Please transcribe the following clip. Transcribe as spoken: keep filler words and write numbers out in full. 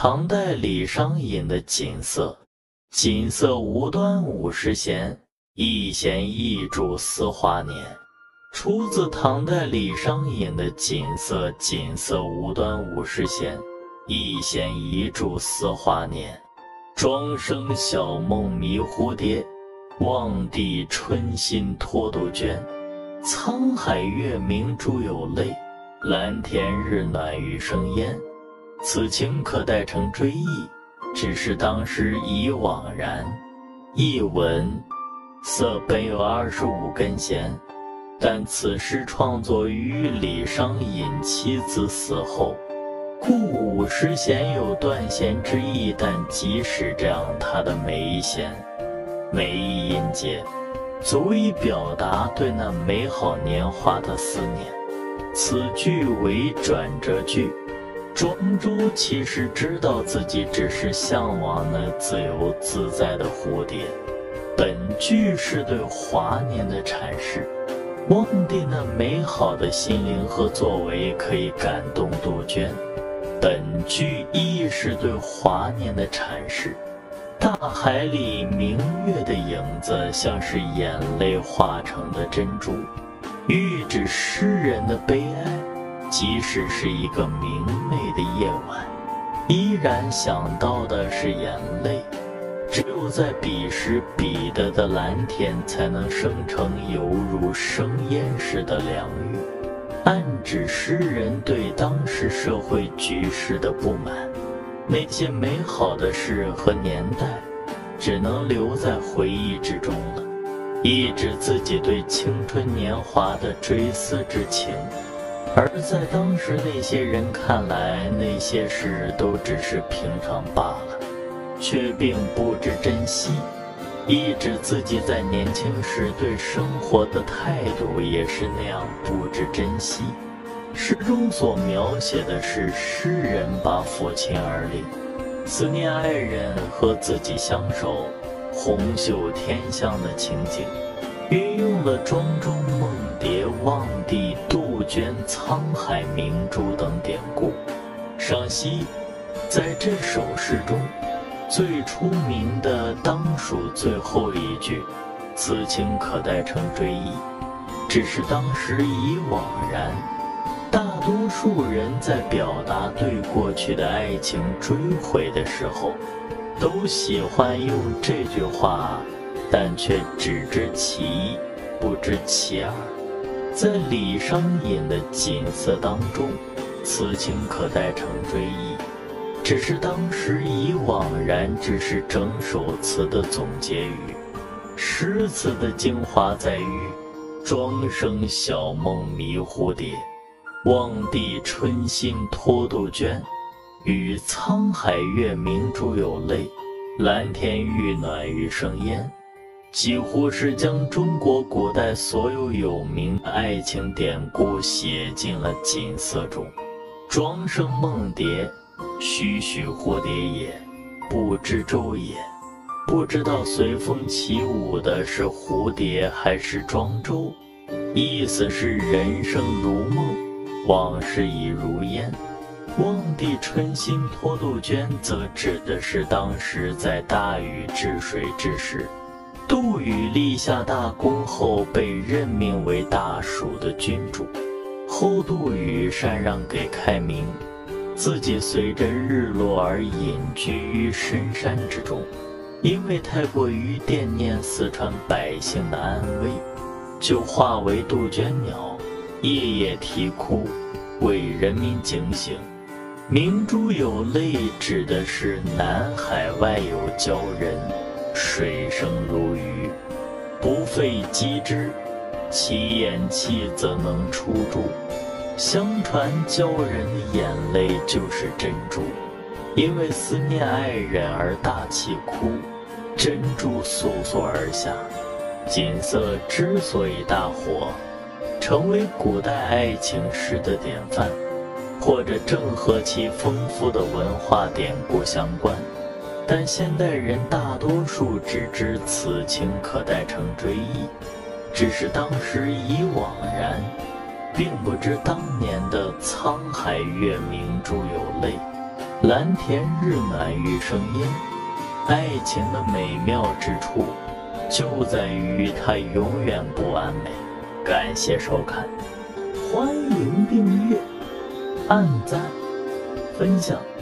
唐代李商隐的锦瑟，锦瑟无端五十弦，一弦一柱思华年。出自唐代李商隐的锦瑟，锦瑟无端五十弦，一弦一柱思华年。庄生晓梦迷蝴蝶，望帝春心托杜鹃。沧海月明珠有泪，蓝田日暖鱼生烟。此情可待成追忆，只是当时已惘然。译文：瑟本有二十五根弦，但此诗创作于李商隐妻子死后，故五十弦有断弦之意，但即使这样，他的每一弦每一音节足以表达对那美好年华的思念。此句为转折句，庄周其实知道自己只是向往那自由自在的蝴蝶。本句是对华年的阐释，望帝那美好的心灵和作为可以感动杜鹃。本句亦是对华年的阐释，大海里明月的影子像是眼泪化成的珍珠，喻指诗人的悲哀。即使是一个明媚的夜晚，依然想到的是眼泪。只有在彼时彼得的蓝天，才能生成犹如生烟似的凉雨，暗指诗人对当时社会局势的不满。那些美好的事和年代，只能留在回忆之中了，抑制自己对青春年华的追思之情。而在当时那些人看来，那些事都只是平常罢了，却并不知珍惜，抑制自己在年轻时对生活的态度也是那样不知珍惜。诗中所描写的是诗人把抚琴而立，思念爱人和自己相守，红袖添香的情景，运用了庄周梦蝶、望帝、杜鹃、沧海明珠等典故。赏析：在这首诗中，最出名的当属最后一句“此情可待成追忆”，只是当时已惘然。大多数人在表达对过去的爱情追悔的时候，都喜欢用这句话，但却只知其一，不知其二。在李商隐的锦瑟当中，此情可待成追忆，只是当时已惘然，只是整首词的总结语。诗词的精华在于庄生晓梦迷蝴蝶，望帝春心托杜鹃，与沧海月明珠有泪，蓝田日暖鱼生烟，几乎是将中国古代所有有名的爱情典故写进了锦瑟中。庄生梦蝶，栩栩蝴蝶也，不知舟也。不知道随风起舞的是蝴蝶还是庄周，意思是人生如梦，往事已如烟。望帝春心托杜鹃，则指的是当时在大禹治水之时，杜禹立下大功后被任命为大蜀的君主，后杜禹禅让给开明，自己随着日落而隐居于深山之中。因为太过于惦念四川百姓的安危，就化为杜鹃鸟，夜夜啼哭，为人民警醒。明珠有泪指的是南海外有鲛人，水生如鱼，不费机之，其咽气则能出珠。相传鲛人的眼泪就是珍珠，因为思念爱人而大泣哭，珍珠簌簌而下。锦瑟之所以大火，成为古代爱情诗的典范，或者正和其丰富的文化典故相关，但现代人大多数只知此情可待成追忆，只是当时已惘然，并不知当年的沧海月明珠有泪， 蓝天日暖玉生烟，爱情的美妙之处就在于它永远不完美。感谢收看，欢迎订阅、按赞、分享。